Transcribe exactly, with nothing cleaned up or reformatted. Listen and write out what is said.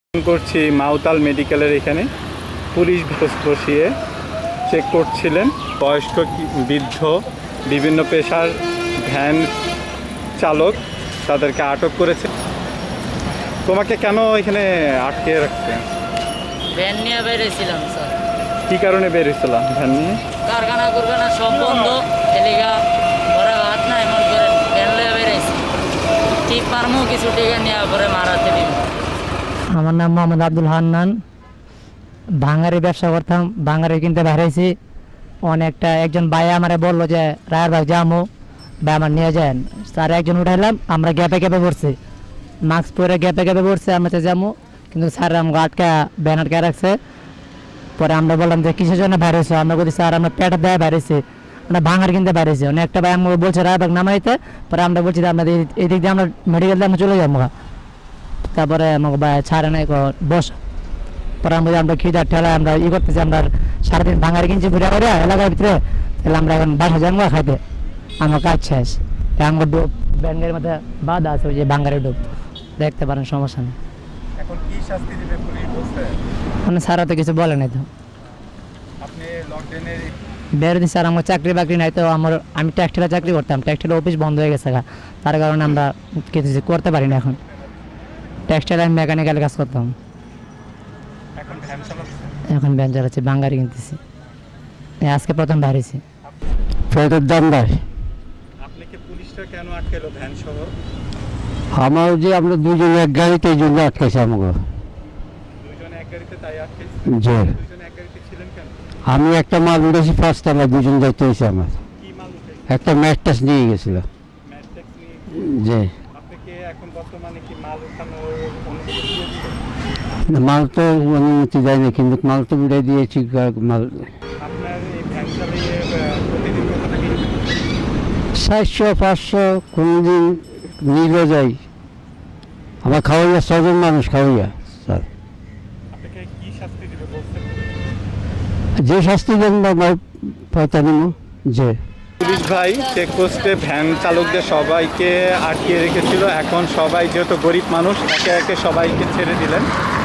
করছি মাউতাল মেডিকেলের এখানে পুলিশ বসিয়ে চেক করছিলেন বয়স্ক বৃদ্ধ বিভিন্ন পেশার ভ্যান চালক তাদেরকে আটক করেছে। তোমাকে কেন এখানে আটকে রাখছে? ভ্যান নিয়ে বেরিয়েছিলাম স্যার। কি কারণে বেরিয়েছিলাম ভ্যান নিয়ে? কারখানা কুরখানা সব বন্ধ, এলাকা ওরা হাত না এমন করে ভ্যান নিয়ে বেরিয়েছি। ঠিক পারমু কিছু টিকা নিয়ে পরে মারাতে দিব। আমার নাম মোহাম্মদ আব্দুল হান্নান, ভাঙারি ব্যবসা করতাম। ভাঙারি কিনতে বেরিয়েছি, অনেকটা একজন ভাই আমারে বললো যে রায়ের ভাই যামো ভাই আমার নিয়ে যান। স্যার একজন উঠাইলাম, আমরা গ্যাপে গ্যাপে পড়ছি, মাস্ক পরে গ্যাপে গ্যাপে পড়ছে, আমরা তো যাবো কিন্তু স্যার আমাকে আটকা ব্যান আটকে রাখছে। পরে আমরা বললাম যে কিসের জন্য বেরিয়েছো? আমরা বলি স্যার আমরা পেটের দেয় বেরিয়েছি, আমরা ভাঙার কিনতে বেরিয়েছি। অনেকটা ভাই আমাকে বলছে রায়ের ভাই নামাইতে। পরে আমরা বলছি যে আমাদের এদিক দিয়ে আমরা মেডিকেল দিয়ে আমরা চলে যাবো। তারপরে আমাকে ভাই ছাড়ে নাই, বস। পরে আমরা আমরা খিদার ঠেলা আমরা ই করতেছি, আমরা সারাদিন ভাঙারি কিনছি ঘুরে ঘুরে এলাকার ভিতরে। তাহলে আমরা এখন বাসা যাবো খাইতে, আমার কাজ শেষ। আমার ডুব ব্যাঙ্গের মধ্যে বাধা আছে, ওই যে ভাঙারি ডুব দেখতে পারেন, সমস্যা নেই। এখন কি শাস্তি দিবে পুলিশ বলছে? মানে স্যার তো কিছু বলে নাই। তো আপনি লকডাউনের বেরোদিন স্যার আমার চাকরি বাকরি নাই তো। আমার আমি ট্যাক্সটাইলে চাকরি করতাম, ট্যাক্সটাইল অফিস বন্ধ হয়ে গেছে, তার কারণে আমরা কিছু করতে পারি না। এখন টেক্সটাইল আমি মেকানিক্যাল কাজ করতাম, এখন ভ্যান চালাচ্ছি। এখন ভ্যান চালাচ্ছি, বাঙ্গারি কিনতেছি। আজকে প্রথম বাড়িছি। ফেরতের দাম দেয়। আপনি কি পুলিশটা কেন আটকালো ভ্যান সহ? আমার যে আমরা দুজন এক গাড়িতে এই জন্য আটকাইছে আমাকে। দুজন এক গাড়িতে তাই আটকাইছে? জি। দুজন এক গাড়িতে ছিলেন কেন? আমি একটা মাল উঠেছি ফার্স্ট, আমরা দুজন যাইতে হয়েছে আমার। কি মাল উঠেছে? একটা ম্যাট্রেস নিয়ে গেছিল। ম্যাট্রিক্স নিয়ে? জি। আপনি কি এখন বর্তমানে কি মাল উঠানোর অনুমতি দিয়েছেন? মাল তো অনুমতি দেয়নি, কিন্তু মাল তো উঠে দিয়েছি। মাল আপনার এই ভ্যান চালিয়ে প্রতিদিন কত টাকা ইনকাম? চারশো পাঁচশো কোনোদিন নিলে যাই। আমার খাওয়াইয়া ছজন মানুষ খাওয়াইয়া। স্যার আপনাকে কি শাস্তি দিবে বলছেন? যে শাস্তি দেন না পয়তা নিব। যে পুলিশ ভাই চেকপোস্টে ভ্যান চালকদের সবাইকে আটকিয়ে রেখেছিল। এখন সবাই যেহেতু গরিব মানুষ, একে একে সবাইকে ছেড়ে দিলেন।